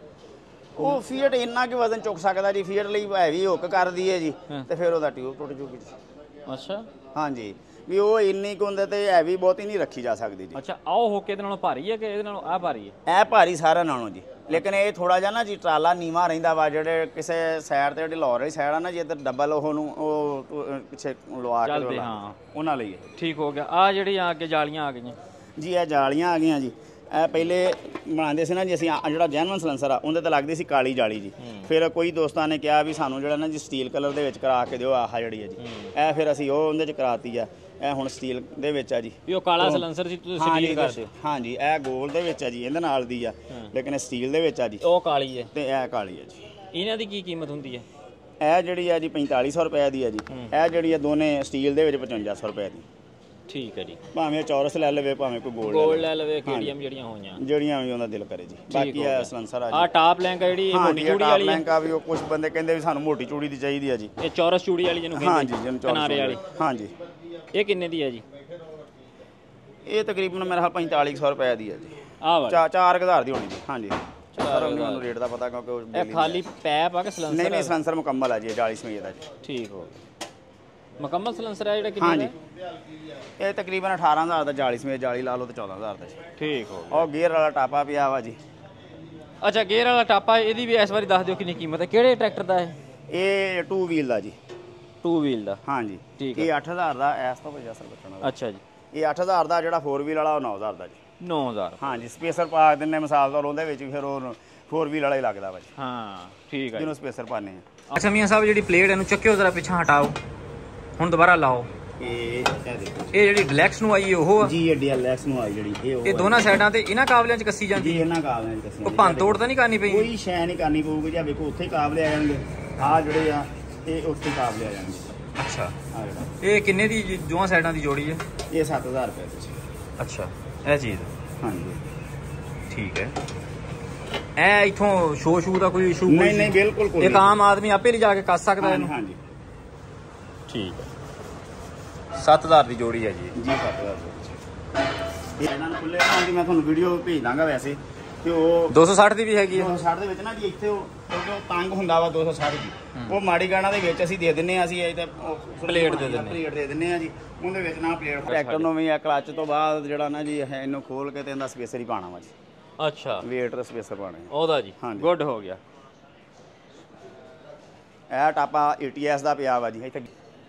[SPEAKER 2] ਉਹ ਫੀਅਟ ਇੰਨਾ ਕਿ ਵਜ਼ਨ ਚੁੱਕ ਸਕਦਾ ਜੀ ਫੀਅਟ ਲਈ ਹੈਵੀ ਹੁੱਕ ਕਰਦੀ ਹੈ ਜੀ ਤੇ ਫਿਰ ਉਹਦਾ ਟਿਊਬ ਟੁੱਟ ਜੂਗੀ ਜੀ
[SPEAKER 1] ਅੱਛਾ
[SPEAKER 2] ਹਾਂਜੀ ਵੀ ਉਹ ਇੰਨੀ ਕੁ ਹੁੰਦੇ ਤੇ ਹੈਵੀ ਬਹੁਤੀ ਨਹੀਂ ਰੱਖੀ ਜਾ ਸਕਦੀ ਜੀ
[SPEAKER 1] ਅੱਛਾ ਆਓ ਹੋ ਕੇ ਇਹਦੇ ਨਾਲੋਂ ਭਾਰੀ ਹੈ ਕਿ ਇਹਦੇ ਨਾਲੋਂ ਆ ਭਾਰੀ ਹੈ
[SPEAKER 2] ਇਹ ਭਾਰੀ ਸਾਰਿਆਂ ਨਾਲੋਂ ਜੀ ਲੇਕਿਨ ਇਹ ਥੋੜਾ ਜਿਹਾ ਨਾ ਜੀ ਟਰਾਲਾ ਨੀਵਾ ਰਹਿੰਦਾ ਵਾ ਜਿਹੜੇ ਕਿਸੇ ਸਾਈਡ ਤੇ ਜਿਹੜੀ ਲਾਹੌਰ ਵਾਲੀ ਸਾਈਡ ਆ ਨਾ ਜੀ ਇੱਧਰ ਡਬਲ ਉਹਨੂੰ ਉਹ ਪਿੱਛੇ ਲਵਾ ਕੇ
[SPEAKER 1] ਚੱਲਦੇ ਹਾਂ
[SPEAKER 2] ਉਹਨਾਂ ਲਈ
[SPEAKER 1] ਠੀਕ ਹੋ ਗਿਆ ਆ ਜਿਹੜੀ ਆ ਅੱਗੇ ਜਾਲੀਆਂ ਆ ਗਈਆਂ
[SPEAKER 2] ਜੀ ਇਹ ਜਾਲੀਆਂ ਆ ਗਈਆਂ ਜੀ ਇਹ ਪਹਿਲੇ ਬਣਾਉਂਦੇ ਸੀ ਨਾ ਜੀ ਅਸੀਂ ਜਿਹੜਾ ਜੈਨੂਅਨ ਸਲੈਂਸਰ ਆ ਉਹਦੇ ਤੇ ਲੱਗਦੀ ਸੀ ਕਾਲੀ ਜਾਲੀ ਜੀ ਫਿਰ ਕੋਈ ਦੋਸਤਾਂ ਨੇ ਕਿਹਾ ਵੀ ਸਾਨੂੰ ਜਿਹੜਾ ਨਾ ਜੀ ਸਟੀਲ ਕਲਰ ਦੇ ਵਿੱਚ ਕਰਾ ਕੇ ਦਿਓ ਆਹ ਜਿਹੜੀ ਆ ਜੀ ਇਹ ਫਿਰ ਅਸੀਂ ਉਹ ਉਹਦੇ ਚ ਕਰਾਤੀ ਆ ਇਹ ਹੁਣ ਸਟੀਲ ਦੇ ਵਿੱਚ ਆ ਜੀ
[SPEAKER 1] ਵੀ ਉਹ ਕਾਲਾ ਸਲੈਂਸਰ ਸੀ ਤੁਸੀਂ ਸਟੀਲ ਕਰ ਦਿਓ
[SPEAKER 2] ਹਾਂਜੀ ਇਹ ਗੋਲ ਦੇ ਵਿੱਚ ਆ ਜੀ ਇਹਦੇ ਨਾਲ ਦੀ ਆ ਲੇਕਿਨ ਸਟੀਲ ਦੇ ਵਿੱਚ ਆ ਜੀ
[SPEAKER 1] ਉਹ ਕਾਲੀ ਹੈ
[SPEAKER 2] ਤੇ ਇਹ ਕਾਲੀ ਆ ਜੀ
[SPEAKER 1] ਇਹਨਾਂ ਦੀ ਕੀ ਕੀਮਤ ਹੁੰਦੀ ਹੈ
[SPEAKER 2] ਇਹ ਜਿਹੜੀ ਆ ਜੀ ਪੈਂਤਾਲੀ ਸੌ ਰੁਪਏ ਦੀ ਆ ਜੀ ਇਹ ਜਿਹੜੀ ਆ ਦੋਨੇ ਸਟੀਲ ਦੇ ਵਿੱਚ ਪਚਵੰਜਾ ਸੌ ਰੁਪਏ ਦੀ
[SPEAKER 1] ਠੀਕ ਹੈ ਜੀ।
[SPEAKER 2] ਭਾਵੇਂ ਚੌਰਸ ਲੈ ਲਵੇ ਭਾਵੇਂ ਕੋਈ ਗੋਲ
[SPEAKER 1] ਗੋਲ ਲੈ ਲਵੇ, ਕੇਡੀਐਮ ਜਿਹੜੀਆਂ ਹੋਈਆਂ
[SPEAKER 2] ਜਿਹੜੀਆਂ ਵੀ ਉਹਦਾ ਦਿਲ ਕਰੇ ਜੀ। ਬਾਕੀ ਆ ਸਲੈਂਸਰ ਆ ਜੀ।
[SPEAKER 1] ਆ ਟਾਪ ਲੈਂਕ ਜਿਹੜੀ ਮੋਟੀ ਚੂੜੀ ਵਾਲੀ
[SPEAKER 2] ਹੈ। ਲੈਂਕ ਆ ਵੀ ਉਹ ਕੁਝ ਬੰਦੇ ਕਹਿੰਦੇ ਵੀ ਸਾਨੂੰ ਮੋਟੀ ਚੂੜੀ ਦੀ ਚਾਹੀਦੀ ਆ ਜੀ।
[SPEAKER 1] ਇਹ ਚੌਰਸ ਚੂੜੀ ਵਾਲੀ ਜਿਹਨੂੰ ਕਹਿੰਦੇ
[SPEAKER 2] ਹਾਂਜੀ ਜਿਹਨੂੰ
[SPEAKER 1] ਕਿਨਾਰੇ ਵਾਲੀ।
[SPEAKER 2] ਹਾਂਜੀ
[SPEAKER 1] ਇਹ ਕਿੰਨੇ ਦੀ ਹੈ ਜੀ?
[SPEAKER 2] ਇਹ ਤਕਰੀਬਨ ਮੇਰੇ ਹਾਲ ਪੈਂਤਾਲੀ ਸੌ ਰੁਪਏ ਦੀ ਹੈ ਜੀ।
[SPEAKER 1] ਆਹ ਵਾਲੀ
[SPEAKER 2] ਚਾਰ ਚਾਰ ਹਜ਼ਾਰ ਦੀ ਹੋਣੀ ਜੀ। ਹਾਂਜੀ ਸਰ ਮੈਨੂੰ ਰੇਟ ਦਾ ਪਤਾ ਕਿਉਂਕਿ
[SPEAKER 1] ਇਹ ਖਾਲੀ ਪੈਪ ਆ ਕਿ ਸਲੈਂਸਰ?
[SPEAKER 2] ਨਹੀਂ ਨਹੀਂ ਸਲੈਂਸਰ ਮੁਕੰਮਲ ਆ ਜੀ ਚਾਲੀਸ ਸਮੇਤ ਦਾ ਜੀ।
[SPEAKER 1] ਠੀਕ ਹੋ ਗਿਆ। ਮੁਕੰਮਲ ਸਲੈਂਸਰ ਹੈ ਜਿਹੜਾ ਕਿੰਨਾ ਦਾ?
[SPEAKER 2] ਇਹ ਤਕਰੀਬਨ ਅਠਾਰਾਂ ਹਜ਼ਾਰ ਦਾ ਚਾਲੀਸ ਸਮੇਤ ਚਾਲੀ ਲਾ ਲਓ ਤੇ ਚੌਦਾਂ ਹਜ਼ਾਰ ਦਾ ਜੀ।
[SPEAKER 1] ਠੀਕ ਹੋ ਗਿਆ।
[SPEAKER 2] ਉਹ ਗੇਅਰ ਵਾਲਾ ਟਾਪਾ ਪਿਆ ਵਾ ਜੀ।
[SPEAKER 1] ਅੱਛਾ ਗੇਅਰ ਵਾਲਾ ਟਾਪਾ, ਇਹਦੀ ਵੀ ਇਸ ਵਾਰੀ ਦੱਸ ਦਿਓ ਕਿੰਨੀ ਕੀਮਤ ਹੈ, ਕਿਹੜੇ ਟਰੈਕਟਰ ਦਾ ਹੈ?
[SPEAKER 2] ਇਹ ਟੂ ਵੀਲ ਦਾ ਜੀ।
[SPEAKER 1] ਟੂ ਵੀਲ ਦਾ?
[SPEAKER 2] ਹਾਂਜੀ
[SPEAKER 1] ਠੀਕ ਹੈ।
[SPEAKER 2] ਇਹ ਅੱਠ ਹਜ਼ਾਰ ਦਾ ਇਸ ਤੋਂ ਕੋਈ ਅਸਰ ਬਚਣਾ।
[SPEAKER 1] ਅੱਛਾ ਜੀ।
[SPEAKER 2] ਇਹ ਅੱਠ ਹਜ਼ਾਰ ਦਾ ਜਿਹੜਾ ਫੋਰ ਵੀਲ ਵਾਲਾ ਉਹ ਨੌ ਹਜ਼ਾਰ ਦਾ ਜੀ।
[SPEAKER 1] ਨੌ ਹਜ਼ਾਰ?
[SPEAKER 2] ਹਾਂਜੀ ਸਪੇਸਰ ਪਾ ਦਿੰਨੇ ਮਿਸਾਲ ਤੌਰ ਉਹਦੇ ਵਿੱਚ ਫਿਰ ਉਹ ਫੋਰ ਵੀਲ ਵਾਲਾ ਹੀ ਲੱਗਦਾ ਵਾ ਜੀ।
[SPEAKER 1] ਹਾਂ ਠੀਕ ਹੈ
[SPEAKER 2] ਜਿਹਨੂੰ ਸਪੇਸਰ ਪਾਣੇ ਆ।
[SPEAKER 1] ਅੱਛਾ ਮੀਆਂ ਸਾਹਿਬ ਜਿਹੜੀ ਪਲੇਟ ਇਹਨੂੰ ਚੱਕਿਓ ਜ਼ਰਾ ਪਿੱਛਾ ਹਟਾਓ, ਹੁਣ ਦੁਬਾਰਾ ਲਾਓ।
[SPEAKER 2] ਇਹ ਇਹ ਦੇਖੋ
[SPEAKER 1] ਇਹ ਜਿਹੜੀ ਡਿਲੈਕਸ ਨੂੰ ਆਈ ਉਹ ਆ
[SPEAKER 2] ਜੀ। ਇਹ ਡੀਐਲਐਕਸ ਨੂੰ ਆਈ ਜਿਹੜੀ ਇਹ ਉਹ
[SPEAKER 1] ਇਹ ਦੋਨਾਂ ਸਾਈਡਾਂ ਤੇ ਇਹਨਾਂ ਕਾਬਲਿਆਂ 'ਚ ਕੱਸੀ ਜਾਂਦੀ
[SPEAKER 2] ਜੀ। ਇਹਨਾਂ ਕਾਬਲਿਆਂ 'ਚ ਕੱਸੀ
[SPEAKER 1] ਉਹ ਭੰਨ ਤੋੜ ਤਾਂ ਨਹੀਂ ਕਰਨੀ ਪਈ?
[SPEAKER 2] ਕੋਈ ਸ਼ੈ ਨਹੀਂ ਕਰਨੀ ਪਊਗੀ ਜੀ। ਵੇਖੋ ਉੱਥੇ ਕਾਬਲੇ ਆ ਜਾਣਗੇ, ਆਹ ਜਿਹੜੇ ਆ ਇਹ ਉੱਥੇ ਕਾਬਲੇ ਆ ਜਾਣਗੇ।
[SPEAKER 1] ਅੱਛਾ
[SPEAKER 2] ਆ ਜਿਹੜਾ
[SPEAKER 1] ਇਹ ਕਿੰਨੇ ਦੀ ਜੀ ਦੋਵਾਂ ਸਾਈਡਾਂ ਦੀ ਜੋੜੀ ਹੈ?
[SPEAKER 2] ਇਹ ਸੱਤ ਹਜ਼ਾਰ ਰੁਪਏ ਦੀ।
[SPEAKER 1] ਅੱਛਾ ਇਹ ਚੀਜ਼
[SPEAKER 2] ਹਾਂਜੀ
[SPEAKER 1] ਠੀਕ ਹੈ। ਇਹ ਇਥੋਂ ਸ਼ੋ ਸ਼ੂ ਦਾ ਕੋਈ ਇਸ਼ੂ?
[SPEAKER 2] ਨਹੀਂ ਨਹੀਂ ਬਿਲਕੁਲ ਕੋਈ।
[SPEAKER 1] ਇੱਕ ਆਮ ਆਦਮੀ ਆਪੇ ਲਿਜਾ ਕੇ ਕੱਸ ਸਕਦਾ ਇਹਨੂੰ?
[SPEAKER 2] ਹਾਂਜੀ
[SPEAKER 1] ਠੀਕ ਹੈ। ਸੱਤ ਹਜ਼ਾਰ ਦੀ ਜੋੜੀ ਹੈ ਜੀ।
[SPEAKER 2] ਜੀ ਸੱਤ ਹਜ਼ਾਰ ਦੀ। ਇਹਨਾਂ ਨੂੰ ਖੁੱਲੇ ਹਾਂਜੀ ਮੈਂ ਤੁਹਾਨੂੰ ਵੀਡੀਓ ਭੇਜ ਦਾਂਗਾ ਵੈਸੇ ਤੇ ਉਹ
[SPEAKER 1] ਦੋ ਸੌ ਸੱਠ ਦੀ ਵੀ ਹੈਗੀ ਹੈ।
[SPEAKER 2] ਦੋ ਸੌ ਸੱਠ ਦੇ ਵਿੱਚ ਨਾ ਜੀ ਇੱਥੇ ਉਹ ਕਿਉਂਕਿ ਉਹ ਤੰਗ ਹੁੰਦਾ ਵਾ ਦੋ ਸੌ ਸੱਠ ਦੀ। ਉਹ ਮਾੜੀ ਗਾਣਾ ਦੇ ਵਿੱਚ ਅਸੀਂ ਦੇ ਦਿੰਨੇ ਆ। ਅਸੀਂ ਇਹ ਤੇ
[SPEAKER 1] ਪਲੇਟ ਦੇ ਦਿੰਨੇ
[SPEAKER 2] ਪਲੇਟ ਦੇ ਦਿੰਨੇ ਆ ਜੀ। ਉਹਦੇ ਵਿੱਚ ਨਾ ਪਲੇਟ ਟਰੈਕਟਰ ਨੂੰ ਵੀ ਆ ਕਲੱਚ ਤੋਂ ਬਾਅਦ ਜਿਹੜਾ ਨਾ ਜੀ ਇਹਨੂੰ ਖੋਲ ਕੇ ਤੇ ਇਹਦਾ ਸਪੇਸਰ ਹੀ ਪਾਣਾ ਵਾ ਜੀ।
[SPEAKER 1] ਅੱਛਾ
[SPEAKER 2] ਵੇਟ ਦਾ ਸਪੇਸਰ ਪਾਣਾ
[SPEAKER 1] ਉਹਦਾ ਜੀ। ਗੁੱਡ ਹੋ ਗਿਆ।
[SPEAKER 2] ਇਹ ਟਾਪਾ ਏਟੀਐਸ ਦਾ ਪਿਆ ਵਾ ਜੀ ਇੱਥੇ।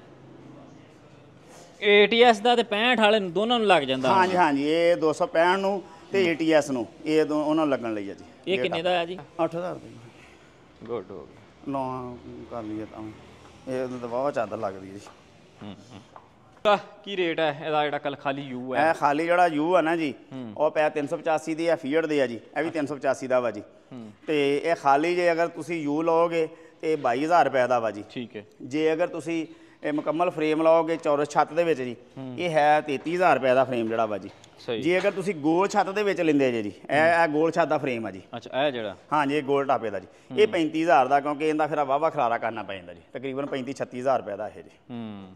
[SPEAKER 1] ਏਟੀਐਸ ਦਾ ਤੇ ਪੈਂਹਠ ਵਾਲੇ ਨੂੰ ਦੋਨਾਂ ਨੂੰ ਲੱਗ ਜਾਂਦਾ?
[SPEAKER 2] ਹਾਂਜੀ ਹਾਂਜੀ ਇਹ ਦੋ ਸੌ ਪੈਂਹਠ ਨੂੰ ਤੇ ਏਟੀਐਸ ਨੂੰ ਇਹ ਦੋ ਉਹਨਾਂ ਨੂੰ ਲੱਗਣ ਲਈ ਆ ਜੀ।
[SPEAKER 1] ਇਹ ਕਿੰਨੇ ਦਾ ਹੈ ਜੀ?
[SPEAKER 2] ਅੱਠ ਹਜ਼ਾਰ ਰੁਪਏ।
[SPEAKER 1] ਗੁੱਡ ਹੋ ਗਿਆ।
[SPEAKER 2] ਨੌ ਕਰ ਲਈਏ ਤਾਂ ਇਹ ਤਾਂ ਬਹੁਤ ਚਾਦਰ ਲੱਗਦੀ ਹੈ ਜੀ।
[SPEAKER 1] ਹੂੰ ਹੂੰ ਕੀ ਰੇਟ ਹੈ ਇਹਦਾ ਜਿਹੜਾ ਕੱਲ ਖਾਲੀ ਯੂ ਹੈ?
[SPEAKER 2] ਇਹ ਖਾਲੀ ਜਿਹੜਾ ਯੂ ਆ ਨਾ ਜੀ ਉਹ ਪਿਆ ਤਿੰਨ ਸੌ ਪਚਾਸੀ ਦੀ ਆ। ਫੀਅਰ ਦੇ ਆ ਜੀ। ਇਹ ਵੀ ਤਿੰਨ ਸੌ ਪਚਾਸੀ ਦਾ ਵਾ ਜੀ। ਤੇ ਇਹ ਖਾਲੀ ਜੇ ਅਗਰ ਤੁਸੀਂ ਯੂ ਲਓਗੇ ਤੇ ਬਾਈ ਹਜ਼ਾਰ ਰੁਪਏ ਦਾ ਵਾ ਜੀ। ਠੀਕ ਹੈ। ਜੇ ਅਗਰ ਤੁਸੀਂ ਇਹ ਮੁਕੰਮਲ ਫਰੇਮ ਲਾਓਗੇ ਚੌਰਸ ਛੱਤ ਦੇ ਵਿੱਚ ਜੀ ਇਹ ਹੈ ਤੇਤੀ ਹਜ਼ਾਰ ਰੁਪਏ ਦਾ ਫਰੇਮ ਜਿਹੜਾ ਵਾ ਜੀ। ਜੇ ਅਗਰ ਤੁਸੀਂ ਗੋਲ ਛੱਤ ਦੇ ਵਿੱਚ ਲੈਂਦੇ ਜੇ ਜੀ ਇਹ ਇਹ ਗੋਲ ਛੱਤ ਦਾ ਫਰੇਮ ਆ ਜੀ।
[SPEAKER 1] ਅੱਛਾ ਇਹ ਜਿਹੜਾ
[SPEAKER 2] ਹਾਂਜੀ ਇਹ ਗੋਲ ਟਾਪੇ ਦਾ ਜੀ। ਇਹ ਪੈਂਤੀ ਹਜ਼ਾਰ ਦਾ ਕਿਉਂਕਿ ਇਹਦਾ ਫਿਰ ਵਾਹਵਾ ਖਲਾਰਾ ਕਰਨਾ ਪੈ ਜਾਂਦਾ ਜੀ। ਤਕਰੀਬਨ ਪੈਂਤੀ ਛੱਤੀ ਹਜ਼ਾਰ ਰੁਪਏ ਦਾ ਇਹ ਜੀ।
[SPEAKER 1] ਹੂੰ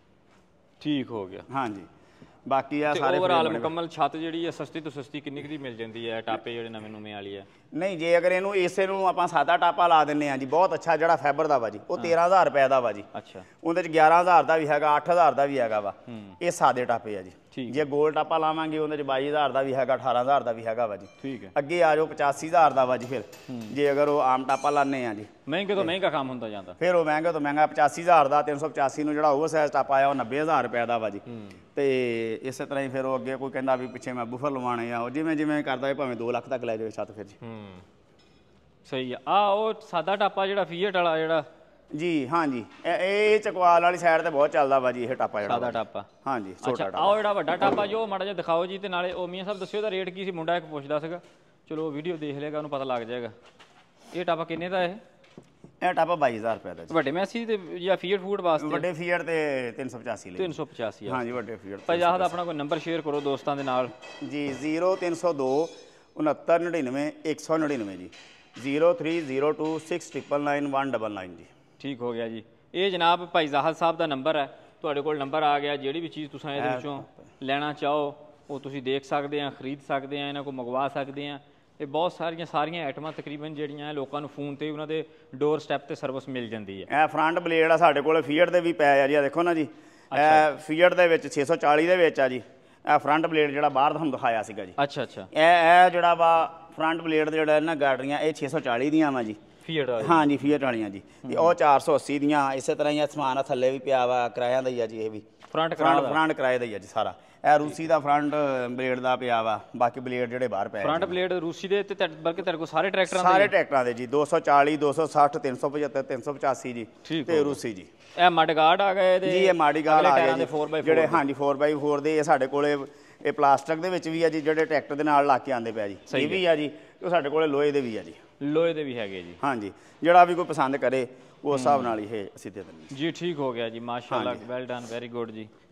[SPEAKER 1] ਠੀਕ ਹੋ ਗਿਆ।
[SPEAKER 2] ਹਾਂਜੀ ਬਾਕੀ ਆ ਸਾਰੇ
[SPEAKER 1] ਓਵਰਆਲ ਮੁਕੰਮਲ ਛੱਤ ਜਿਹੜੀ ਹੈ ਸਸਤੀ ਤੋਂ ਸਸਤੀ ਕਿੰਨੀ ਕੁ ਦੀ ਮਿਲ ਜਾਂਦੀ ਹੈ ਟਾਪੇ ਜਿਹੜੇ ਨਵੇਂ ਨਵੇਂ ਵਾਲੀ ਹੈ?
[SPEAKER 2] ਨਹੀਂ ਜੇ ਅਗਰ ਇਹਨੂੰ ਇਸੇ ਨੂੰ ਆਪਾਂ ਸਾਦਾ ਟਾਪਾ ਲਾ ਦਿੰਨੇ ਆ ਜੀ ਬਹੁਤ ਅੱਛਾ ਜਿਹੜਾ ਫਾਈਬਰ ਦਾ ਵਾ ਜੀ ਉਹ ਤੇਰਾਂ ਹਜ਼ਾਰ ਰੁਪਏ ਦਾ ਵਾ ਜੀ। ਅੱਛਾ ਉਹਦੇ ਚ ਗਿਆਰਾਂ ਹਜ਼ਾਰ ਦਾ ਵੀ ਹੈਗਾ ਅੱਠ ਹਜ਼ਾਰ ਦਾ ਵੀ ਹੈਗਾ ਵਾ। ਇਹ ਸਾਦੇ ਟਾਪੇ ਆ ਜੀ। ਜੇ ਗੋਲ ਟਾਪਾ ਲਾਵਾਂਗੇ ਉਹਦੇ ਚ ਬਾਈ ਹਜ਼ਾਰ ਦਾ ਵੀ ਹੈਗਾ ਅਠਾਰਾਂ ਹਜ਼ਾਰ ਦਾ ਵੀ ਹੈਗਾ ਵਾ ਜੀ। ਠੀਕ ਹੈ। ਅੱਗੇ ਆ ਜਾਓ ਪਚਾਸੀ ਹਜ਼ਾਰ ਦਾ ਵਾ ਜੀ। ਫਿਰ ਜੇ ਅਗਰ ਉਹ ਆਮ ਟਾਪਾ ਲਾਣੇ ਆ ਜੀ
[SPEAKER 1] ਮਹਿੰਗੇ ਤੋਂ ਮਹਿੰਗਾ ਕੰਮ ਹੁੰਦਾ ਜਾਂਦਾ। ਫਿਰ
[SPEAKER 2] ਉਹ ਮਹਿੰਗਾ ਤੋਂ ਮਹਿੰਗਾ ਪਚਾਸੀ ਹਜ਼ਾਰ ਦਾ ਤਿੰਨ ਸੌ ਪਚਾਸੀ ਨੂੰ ਜਿਹੜਾ ਓਵਰ ਸਾਈਜ਼ ਟਾਪਾ ਆਇਆ ਉਹ ਨੱਬੇ ਹਜ਼ਾਰ ਰੁਪਏ ਦਾ ਵਾ ਜੀ। ਤੇ ਇਸੇ ਤਰ੍ਹਾਂ ਹੀ ਫਿਰ ਉਹ ਅੱਗੇ ਕੋਈ ਕਹਿੰਦਾ ਵੀ ਪਿੱਛੇ ਮੈਂ ਬੂਫਰ ਲਵਾਉਣੇ ਆ ਉਹ ਜਿਵੇਂ ਜਿਵੇਂ ਕਰਦਾ ਭਾਵੇਂ ਦੋ ਲੱਖ ਤੱਕ ਲੈ ਜਾਵੇ ਛੱਤ ਫਿਰ ਜੀ।
[SPEAKER 1] ਸਹੀ ਆ। ਆ ਉਹ ਸਾਦਾ ਟਾਪਾ ਜਿਹੜਾ ਫੀਅਟ ਵਾਲਾ ਜਿਹੜਾ
[SPEAKER 2] ਜੀ ਹਾਂਜੀ ਇਹ ਚਕਵਾਲ ਵਾਲੀ ਸਾਈਡ ਤੇ ਬਹੁਤ ਚੱਲਦਾ ਵਾ ਜੀ ਇਹ ਟਾਪਾ ਜਿਹੜਾ
[SPEAKER 1] ਸਾਦਾ ਟਾਪਾ।
[SPEAKER 2] ਹਾਂਜੀ ਛੋਟਾ ਟਾਪਾ।
[SPEAKER 1] ਆਹ ਜਿਹੜਾ ਵੱਡਾ ਟਾਪਾ ਜੋ ਮਾੜਾ ਜਿਹਾ ਦਿਖਾਓ ਜੀ। ਤੇ ਨਾਲੇ ਉਹ ਮੀਆਂ ਸਾਹਿਬ ਦੱਸਿਓ ਦਾ ਰੇਟ ਕੀ ਸੀ? ਮੁੰਡਾ ਇੱਕ ਪੁੱਛਦਾ ਸੀਗਾ। ਚਲੋ ਵੀਡੀਓ ਦੇਖ ਲੇਗਾ ਉਹਨੂੰ ਪਤਾ ਲੱਗ ਜਾਏਗਾ। ਇਹ ਟਾਪਾ ਕਿੰਨੇ ਦਾ ਇਹ?
[SPEAKER 2] ਇਹ ਟਾਪਾ ਬਾਈ ਹਜ਼ਾਰ ਰੁਪਏ ਦਾ ਜੀ।
[SPEAKER 1] ਵੱਡੇ ਮੈਸੀ ਤੇ ਜਾਂ ਫੀਅਟ ਫੂਡ ਵਾਸਤੇ?
[SPEAKER 2] ਵੱਡੇ ਫੀਅਟ ਤੇ ਤਿੰਨ ਸੌ ਪਚਾਸੀ ਲਈ।
[SPEAKER 1] ਤਿੰਨ ਸੌ ਪਚਾਸੀ
[SPEAKER 2] ਹਾਂਜੀ ਵੱਡੇ ਫੀਅਟ।
[SPEAKER 1] ਭਾਈ ਆਹ ਦਾ ਆਪਣਾ ਕੋਈ ਨੰਬਰ ਸ਼ੇਅਰ ਕਰੋ ਦੋਸਤਾਂ ਦੇ ਨਾਲ
[SPEAKER 2] ਜੀ। ਜ਼ੀਰੋ ਤਿੰਨ ਸੌ ਦੋ ਉਣਹੱਤਰ ਨੜਿਨਵੇਂ ਇੱਕ ਸੌ ਨੜਿਨਵੇਂ ਜੀ। Zero three zero two six triple nine one double nine ਜੀ।
[SPEAKER 1] ਠੀਕ ਹੋ ਗਿਆ ਜੀ। ਇਹ ਜਨਾਬ ਭਾਈ ਜ਼ਾਹਦ ਸਾਹਿਬ ਦਾ ਨੰਬਰ ਹੈ। ਤੁਹਾਡੇ ਕੋਲ ਨੰਬਰ ਆ ਗਿਆ। ਜਿਹੜੀ ਵੀ ਚੀਜ਼ ਤੁਸੀਂ ਇਹਦੇ ਵਿੱਚੋਂ ਲੈਣਾ ਚਾਹੋ ਉਹ ਤੁਸੀਂ ਦੇਖ ਸਕਦੇ ਆ, ਖਰੀਦ ਸਕਦੇ ਆ, ਇਹਨਾਂ ਕੋਲ ਮੰਗਵਾ ਸਕਦੇ ਆ। ਇਹ ਬਹੁਤ ਸਾਰੀਆਂ ਸਾਰੀਆਂ ਆਈਟਮਾਂ ਤਕਰੀਬਨ ਜਿਹੜੀਆਂ ਲੋਕਾਂ ਨੂੰ ਫੋਨ ਤੇ ਉਹਨਾਂ ਦੇ ਡੋਰ ਸਟੈਪ ਤੇ ਸਰਵਿਸ ਮਿਲ ਜਾਂਦੀ ਹੈ।
[SPEAKER 2] ਇਹ ਫਰੰਟ ਬਲੇਡ ਆ ਸਾਡੇ ਕੋਲ ਫੀਅਟ ਦੇ ਵੀ ਪਏ ਆ ਜੀ। ਆ ਦੇਖੋ ਨਾ ਜੀ ਇਹ ਫੀਅਟ ਦੇ ਵਿੱਚ ਛੇ ਸੌ ਚਾਲੀ ਦੇ ਵਿੱਚ ਆ ਜੀ। ਇਹ ਫਰੰਟ ਬਲੇਡ ਜਿਹੜਾ ਬਾਹਰ ਤੁਹਾਨੂੰ ਦਿਖਾਇਆ ਸੀਗਾ ਜੀ। ਅੱਛਾ ਅੱਛਾ ਇਹ ਇਹ ਜਿਹੜਾ ਵਾ ਫਰੰਟ ਬਲੇਡ ਦੇ ਜਿਹੜਾ ਇਹਨਾਂ ਗਾਡਰੀਆਂ ਇਹ ਛੇ ਸੌ ਚਾਲੀ ਦੀਆਂ ਵਾ ਜੀ। ਫੀਅਟ ਵਾਲੀ? ਹਾਂਜੀ ਫੀਅਟ ਵਾਲੀਆਂ ਜੀ। ਤੇ ਉਹ ਚਾਰ ਸੌ ਅੱਸੀ ਦੀਆਂ। ਇਸੇ ਤਰ੍ਹਾਂ ਹੀ ਸਮਾਨ ਥੱਲੇ ਵੀ ਪਿਆ ਵਾ ਕਿਰਾਇਆਂ ਦਾ ਹੀ ਆ ਜੀ। ਇਹ ਵੀ ਫਰੰਟ ਫਰੰਟ ਕਿਰਾਏ ਦਾ ਹੀ ਆ ਜੀ ਸਾਰਾ। ਇਹ ਰੂਸੀ ਦਾ ਫਰੰਟ ਬਲੇਡ ਦਾ ਪਿਆ ਵਾ। ਬਾਕੀ ਬਲੇਡ ਜਿਹੜੇ ਬਾਹਰ ਪਏ
[SPEAKER 1] ਫਰੰਟ ਬਲੇਡ ਰੂਸੀ ਦੇ ਤੇ ਬਲਕਿ ਤੇਰੇ ਕੋਲ ਸਾਰੇ ਟਰੈਕਟਰਾਂ
[SPEAKER 2] ਦੇ ਸਾਰੇ ਟਰੈਕਟਰਾਂ ਦੇ ਜੀ। ਦੋ ਸੌ ਚਾਲੀ ਦੋ ਸੌ ਸੱਠ ਤਿੰਨ ਸੌ ਪਝੱਤਰ ਤਿੰਨ ਸੌ ਪਚਾਸੀ ਜੀ ਤੇ ਰੂਸੀ ਜੀ।
[SPEAKER 1] ਇਹ ਮਡਗਾਰਡ ਆ ਗਏ ਜੀ। ਇਹ
[SPEAKER 2] ਮਾਡੀਗਾਰਡ ਆ ਗਏ ਜਿਹੜੇ ਹਾਂਜੀ ਫੋਰ ਬਾਈ ਫੋਰ ਦੇ। ਇਹ ਸਾਡੇ ਕੋਲੇ ਇਹ ਪਲਾਸਟਿਕ ਦੇ ਵਿੱਚ ਵੀ ਆ ਜੀ ਜਿਹੜੇ ਟਰੈਕਟਰ ਦੇ ਨਾਲ ਲਾ ਕੇ ਆਉਂਦੇ ਪਿਆ ਜੀ। ਇਹ ਵੀ ਆ ਜੀ। ਉਹ ਸਾਡੇ ਕੋਲੇ ਲੋਹੇ ਦੇ ਵੀ ਆ ਜੀ।
[SPEAKER 1] ਲੋਹੇ ਦੇ ਵੀ ਹੈਗੇ ਜੀ। ਹਾਂਜੀ
[SPEAKER 2] ਜਿਹੜਾ ਵੀ ਕੋਈ ਪਸੰਦ ਕਰੇ ਉਸ ਹਿਸਾਬ ਨਾਲ ਹੀ ਇਹ ਅਸੀਂ ਦੇ ਦਿੰਦੇ
[SPEAKER 1] ਜੀ। ਠੀਕ ਹੋ ਗਿਆ ਜੀ। ਮਾਸ਼ਾਅੱਲਾ ਵੈਲ ਡਨ ਵੈਰੀ ਗੁੱਡ ਜੀ।